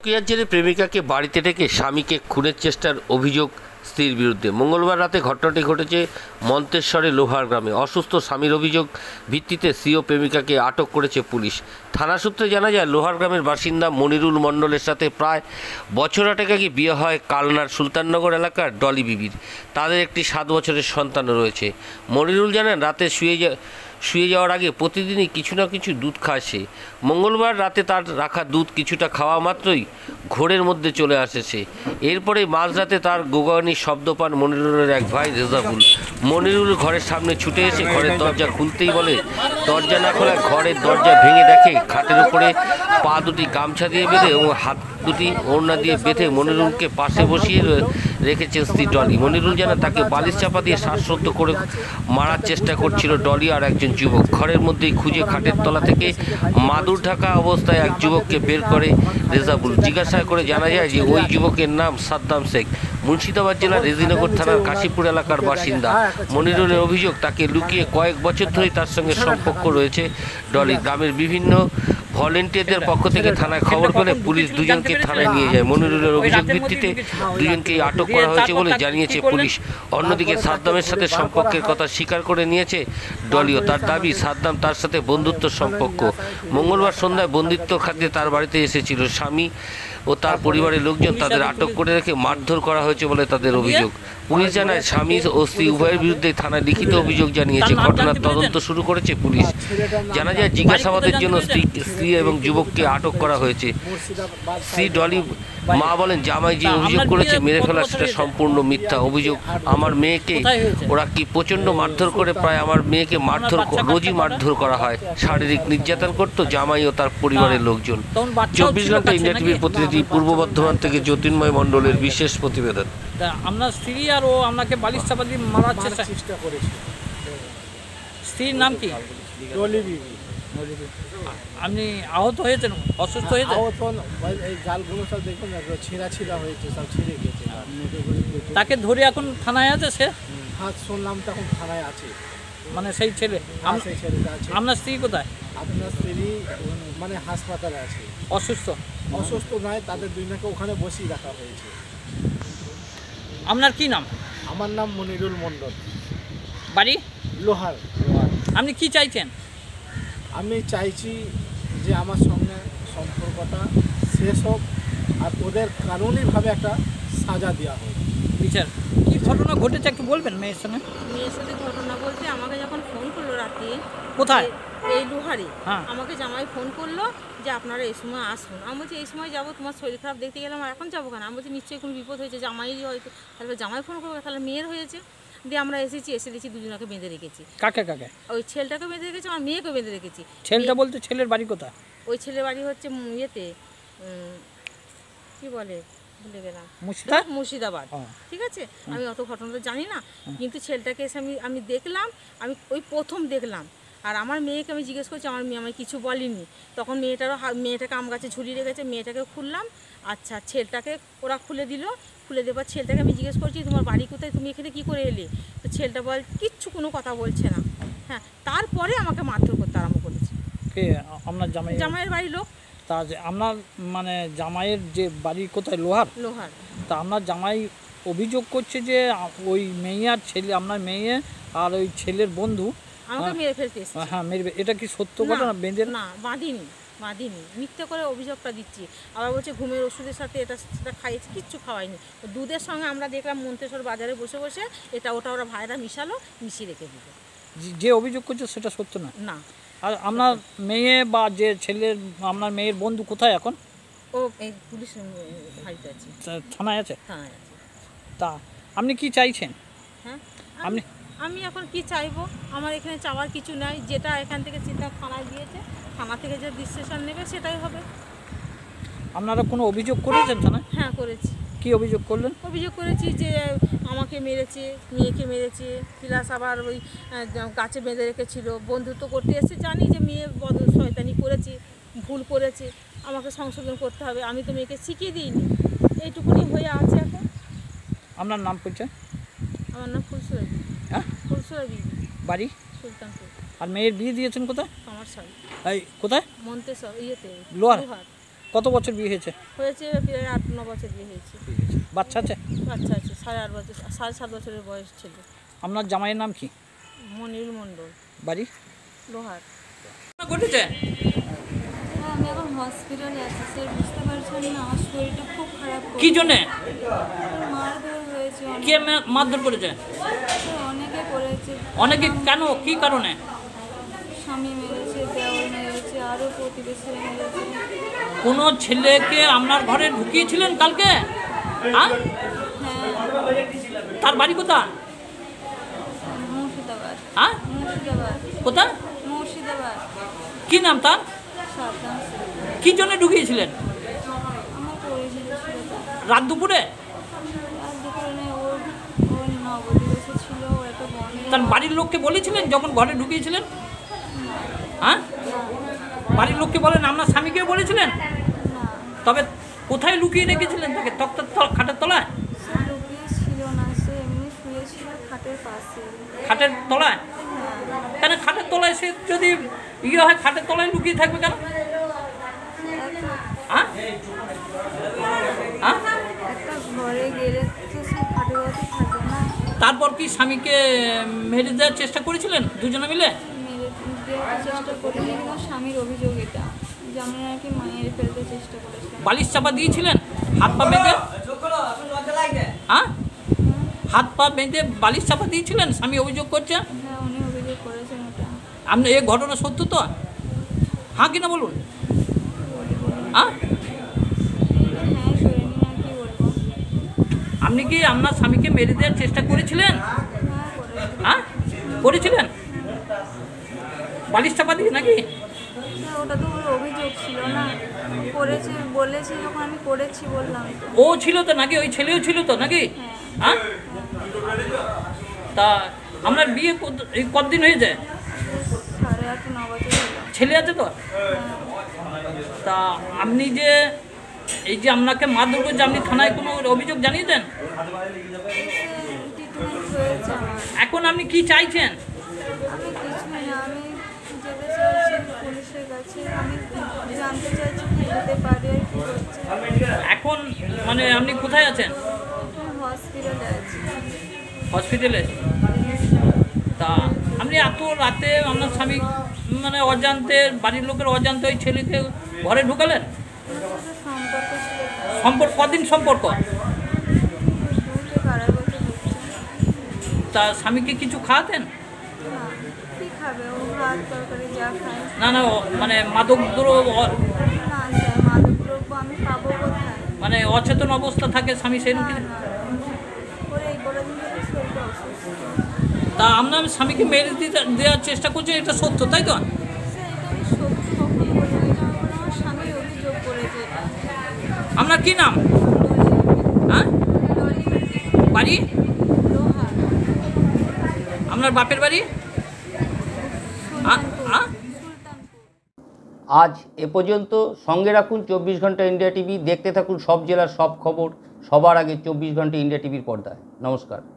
পরকীয়ার জেরে প্রেমিকাকে বাড়িতে ডেকে স্বামীকে খুনের চেষ্টার অভিযোগ স্ত্রীর বিরুদ্ধে। মঙ্গলবার রাতে ঘটনাটি ঘটেছে মন্তেশ্বরে লোহার গ্রামে। অসুস্থ স্বামীর অভিযোগ ভিত্তিতে স্ত্রী ও প্রেমিকাকে আটক করেছে পুলিশ। থানা সূত্রে জানা যায়, লোহার গ্রামের বাসিন্দা মনিরুল মণ্ডলের সাথে প্রায় বছর আগে বিয়ে হয় কালনার সুলতাননগর এলাকার ডলি বিবির। তাদের একটি 7 বছরের সন্তানও রয়েছে। মনিরুল জানান, রাতে শুয়ে যাওয়ার আগে প্রতিদিনই কিছু না কিছু দুধ খায় সে। মঙ্গলবার রাতে তার রাখা দুধ কিছুটা খাওয়া মাত্রই ঘোরের মধ্যে চলে আসে সে। এরপরে মাঝরাতে তার গোগানির শব্দ পান মনিরুলের এক ভাই রেজাবুল। মনিরুল ঘরের সামনে ছুটে এসে ঘরের দরজা খুলতেই বলে, দরজা না খোলা ঘরের দরজা ভেঙে দেখে খাটের উপরে পা দুটি গামছা দিয়ে বেঁধে এবং হাত দুটি ওড়না দিয়ে বেঁধে মনিরুলকে পাশে বসিয়ে রেখেছে স্ত্রী ডলি। মনিরুল জানান, তাকে বালিশ চাপা দিয়ে শ্বাসরোধ করে মারার চেষ্টা করছিল ডলি আর একজন যুবক। ঘরের মধ্যেই খুঁজে খাটের তলা থেকে মাদুর ঢাকা অবস্থায় এক যুবককে বের করে রেজাবুল। জিজ্ঞাসা করে জানা যায় যে ওই যুবকের নাম সাদ্দাম শেখ, মুর্শিদাবাদ জেলার রেজিনগর থানার কাশীপুর এলাকার বাসিন্দা। মনিরুলের অভিযোগ, তাকে লুকিয়ে কয়েক বছর ধরেই তার সঙ্গে সম্পর্ক রয়েছে ডলি। গ্রামের বিভিন্ন ভলেন্টিয়ারদের পক্ষ থেকে থানায় খবর পেলে পুলিশ দুজনকে থানায় নিয়ে যায়। মনিরুলের অভিযোগ ভিত্তিতে দুজনকেই আটক করা হয়েছে বলে জানিয়েছে পুলিশ। অন্যদিকে সাদ্দামের সাথে সম্পর্কের কথা স্বীকার করে নিয়েছে ডলিও। তার দাবি, সাদ্দাম তার সাথে বন্ধুত্ব সম্পর্ক। মঙ্গলবার সন্ধ্যায় বন্ধুত্ব খাতে তার বাড়িতে এসেছিল স্বামী ও তার পরিবারের লোকজন। তাদের আটক করে রেখে মারধর করা হয়েছে বলে তাদের অভিযোগ। পুলিশ জানায়, স্বামী ও স্ত্রী উভয়ের বিরুদ্ধে থানায় লিখিত অভিযোগ জানিয়েছে। ঘটনার তদন্ত শুরু করেছে পুলিশ। জানা যায়, জিজ্ঞাসাবাদের জন্য স্ত্রী এবং যুবককে আটক করা হয়েছে। স্ত্রী ডলি মা বলেন, জামাই যে অভিযোগ করেছে মেরে ফেলা, সেটা সম্পূর্ণ মিথ্যা অভিযোগ। আমার মেয়েকে ওরা কি প্রচণ্ড মারধর করে, প্রায় আমার মেয়েকে রোজই মারধর করা হয়, শারীরিক নির্যাতন করতো জামাই ও তার পরিবারের লোকজন। 24 ঘন্টা ইন্ডিয়া টিভির প্রতিনিধি পূর্ব বর্ধমান থেকে জ্যোতির্ময় মণ্ডলের বিশেষ প্রতিবেদন। আপনার স্ত্রী আর ও আপনাকে বালিশ চাপা দিয়ে মারার চেষ্টা করেছে। স্ত্রীর নাম কি? ডলি বিবি। আপনি আহত হয়েছেন, অসুস্থ হয়েছেন? আহত এই গালগুলো সব দেখুন, ছিঁড়া হয়েছে, সব ছিঁড়ে গেছে। তাকে ধরে এখন থানায় আছে সে? হাত শুনলাম তো এখন থানায় আছে। মানে সেই ছেলে? সেই ছেলেটা আছে। আপনার স্ত্রী কোথায়? আপনার স্ত্রী মানে হাসপাতালে আছে। অসুস্থ? অসুস্থ নয়, তাদের দুইজনকে ওখানে বসিয়ে রাখা হয়েছে। আপনার কি নাম? আমার নাম মনিরুল মণ্ডল। বাড়ি? লোহার। আপনি কি চাইছেন? আমি চাইছি যে আমার সঙ্গে সম্পর্কটা শেষ হোক আর ওদের কানুনিভাবে একটা সাজা দেওয়া হোক। বিচার। কি ঘটনা ঘটেছে একটু বলবেন মেয়ের সঙ্গে? মেয়ের সাথে ঘটনা বলতে, আমাকে যখন ফোন করলো রাতে, কোথায়? এই লোহারে। হ্যাঁ। আমাকে জামাই ফোন করলো যে আপনারা এই সময় আসুন। আমি বলছি এই সময় যাবো, তোমার শরীর খারাপ দেখতে গেলাম, এখন যাবো কেন? আমি বলছি নিশ্চয়ই কোনো বিপদ হয়েছে, জামাইরই হয়তো। তাহলে জামাই ফোন করবো, তাহলে মেয়ের হয়েছে। দিয়ে আমরা এসে দেখি দুজনকে বেঁধে রেখেছি। কাকে কাকে? ওই ছেলেটাকে বেঁধে রেখেছি, আমার মেয়েকে বেঁধে রেখেছি। ছেলেটা বলতে ছেলের বাড়ি কোথায়? ওই ছেলের বাড়ি হচ্ছে ইয়েতে, কি বলে ভুলে গেলাম, মুর্শিদাবাদ। ঠিক আছে, আমি অত ঘটনা তো জানি না, কিন্তু ছেলেটাকে এসে আমি দেখলাম, আমি ওই প্রথম দেখলাম। আর আমার মেয়েকে আমি জিজ্ঞেস করছি, আমার মেয়ে আমায় কিছু বলেনি। তখন মেয়েটাকে আম গাছে ঝুলিয়ে রেখেছে, মেয়েটাকে খুললাম। আচ্ছা, ছেলেটাকে ওরা খুলে দেবার ছেলেটাকে আমি জিজ্ঞেস করছি, তোমার বাড়ি কোথায়, তুমি এখানে কী করে এলে? তো ছেলেটা কিচ্ছু কোনো কথা বলছে না। হ্যাঁ, তারপরে আমাকে মারধর করতে আরম্ভ করেছে। কে আপনার জামাইয়ের বাড়ির লোক। তা আপনার মানে জামাইয়ের যে বাড়ি কোথায়? লোহার। তা আপনার জামাই অভিযোগ করছে যে ওই মেয়ে আর ছেলে, আপনার মেয়ে আর ওই ছেলের বন্ধু আমাকে মেরে ফেলতে। হ্যাঁ, মেরে। এটা কি সত্য ঘটনা? বেঁধে না, বাঁধিনি, মিথ্যে করে অভিযোগটা দিচ্ছি। আবার বলছে ঘুমের ওষুধের সাথে এটা সেটা খাইয়েছি, কিচ্ছু খাওয়াইনি। দুধের সঙ্গে আমরা দেখলাম মন্তেশ্বর বাজারে বসে ওটা ওরা ভাইরা মিশিয়ে রেখে দিল। যে অভিযোগ করছে সেটা সত্য না? না। আর আপনার মেয়ে বা যে ছেলের, আপনার মেয়ের বন্ধু কোথায় এখন? ও এই পুলিশ বাড়িতে আছে, থানায় আছে। থানায় আছে। তা আপনি কি চাইছেন? হ্যাঁ, আমি এখন কি চাইবো? আমার এখানে চাওয়ার কিছু নাই। যেটা এখান থেকে চিন্তা থানায় দিয়েছে, থানা থেকে যে ডিসিশন নেবে সেটাই হবে। আপনারা কোনো অভিযোগ করেছেন থানায়? হ্যাঁ, করেছি। কি অভিযোগ করলেন? অভিযোগ করেছি যে আমাকে মেরেছে, মেয়েকে মেরেছে, প্লাস আবার ওই গাছে বেঁধে রেখেছিল। বন্ধুত্ব করতে এসে জানি যে মেয়ে শয়তানি করেছে, ভুল করেছে, আমাকে সংশোধন করতে হবে। আমি তো মেয়েকে শিখিয়ে দিইনি, এইটুকুনি হয়ে আছে এখন। আপনার নাম পরিচয়? আমার নাম ফুলসুরা বিবি। হ্যাঁ, ফুলসুরা বিবি। বাড়ি? সুলতানপুর। আর মেয়ের বিয়ে দিয়েছেন কোথায়? আমার সাথে এই কোথায়? মন্তেশ্বর, ইয়েতে লোহার। কত বছর বিয়ে হয়েছে? হয়েছে প্রায় 8-9 বছর বিয়ে হয়েছে। বাচ্চা আছে? বাচ্চা আছে, 8.5 বছর, 7.5 বছরের বয়স ছিল। আপনার জামাইয়ের নাম কি? মনির মণ্ডল, বাড়ি? লোহার। ঘটেছে? আমি এখন হসপিটালে আছি স্যার, বুঝতে পারছেন না আমার শরীরটা খুব খারাপ। কি জন্যে? মারধর হয়েছে, কে মারধর করেছে? অনেকে করেছে। অনেকে কেন, কি কারণে? স্বামী মেরেছে, দেওর মেরেছে, আরও প্রতিবেশী মেরেছে। কোনো ছেলেকে আপনার ঘরে ঢুকিয়েছিলেন কালকে? হ্যাঁ, তার বাড়ি কোথায়? মুর্শিদাবাদ। হ্যাঁ, মুর্শিদাবাদ। কোথায়? মুর্শিদাবাদ। কি নাম তার? সাবধান। কি জন্য ঢুকিয়েছিলেন? আমার পরিচিত ছিল তার। রাত দুপুরে? আর দুপুরে নেই, ওর নবদিবসে ছিল, ওর একটা বোনের। তার বাড়ির লোককে বলেছিলেন যখন ঘরে ঢুকিয়েছিলেন? হ্যাঁ, বাড়ির লোককে বলেন, আপনার স্বামীকেও বলেছিলেন? না, তবে কোথায় লুকিয়ে রেখেছিলেন তাকে? খাটের তলায়? সে লুকিয়ে ছিল না, সে এমনি শুয়েছিল খাটের পাশে। খাটের তলায়? কেন খাটের তলায়? সে যদি ইয়ে হয়, খাটের তলায় লুকিয়ে থাকবে কেন? হ্যাঁ, হ্যাঁ, একটা ঘরে গেলে তো সে খাটের মধ্যে থাকে না। তারপর কি স্বামীকে মেরে দেওয়ার চেষ্টা করেছিলেন দুজনে মিলে? মেরে দেওয়ার চেষ্টা করিনি, কিন্তু স্বামীর অভিযোগ এটা যে আমি নাকি মেরে ফেলতে চেষ্টা করেছিলাম। বালিশ চাপা দিয়েছিলেন হাত পা বেঁধে? হ্যাঁ, হাত পা বেঁধে বালিশ চাপা দিয়েছিলেন, স্বামী অভিযোগ করছে? হ্যাঁ, উনি অভিযোগ করেছেন ওটা। আপনি এই ঘটনা সত্য তো? হ্যাঁ কিনা বলুন। হ্যাঁ, হ্যাঁ করিনি, আর কি বলবো। আপনি কি আপনার স্বামীকে মেরে দেওয়ার চেষ্টা করেছিলেন? হ্যাঁ করেছি। হ্যাঁ, করেছিলেন? বালিশ চাপা দিয়ে নাকি? হ্যাঁ, ওটা তো ওর অভিযোগ ছিল না, করেছে বলেছে যখন আমি করেছি বললাম তো। ও ছিল তো নাকি? ওই ছেলেও ছিল তো নাকি? হ্যাঁ, হ্যাঁ, তা আপনার বিয়ে কতদিন হয়ে যায়? 8.5-9 বছর হলো। ছেলে আছে তো? তা আপনি যে এই যে আপনাকে মারধর করছে, আপনি থানায় কোনো অভিযোগ জানিয়ে দেন? ট্রিটমেন্ট হয়েছে আমার। এখন আপনি কি চাইছেন? আমি কিছুই না, আমি যেতে চাইছি পুলিশের কাছে, আমি জানতে চাইছি কি হতে পারে আর কি করছে। এখন মানে আপনি কোথায় আছেন? আমি হসপিটালে আছি। হসপিটালে? তা আপনি এত রাতে আপনার স্বামী মানে অজান্তে, বাড়ির লোকের অজান্তে ওই ছেলেকে ঘরে ঢুকালেন? সম্পর্ক ছিল তার। সম্পর্ক কদিন সম্পর্ক? 2 থেকে 2.5 বছর হচ্ছে। তা স্বামীকে কিছু খাওয়াতেন? না, কি খাবে ও? ভাত তরকারি যা খায়। না না, মানে মাদক দ্রব্য না স্যার, মাদক দ্রব্য আমি পাবো কোথায়? মানে অচেতন অবস্থা থাকে স্বামী, সেরকম না কিছু? না, ওরে এই কটা দিন ধরে শরীরটা অসুস্থ। তা আপনার স্বামীকে মেরে দেওয়ার চেষ্টা করছে, এটা সত্য তাই তো? স্যার, এটা আমি সত্যি কখনো বলবো না, এটা আমার স্বামী অভিযোগ করেছে এটা। আপনার কি নাম? হ্যাঁ, বাড়ি? লোহার। আপনার বাপের বাড়ি? সুলতানপুর। আজ এ পর্যন্ত। সঙ্গে রাখুন 24 ঘন্টা ইন্ডিয়া টিভি। দেখতে থাকুন সব জেলার সব খবর সবার আগে 24 ঘন্টা ইন্ডিয়া টিভির পর্দায়। নমস্কার।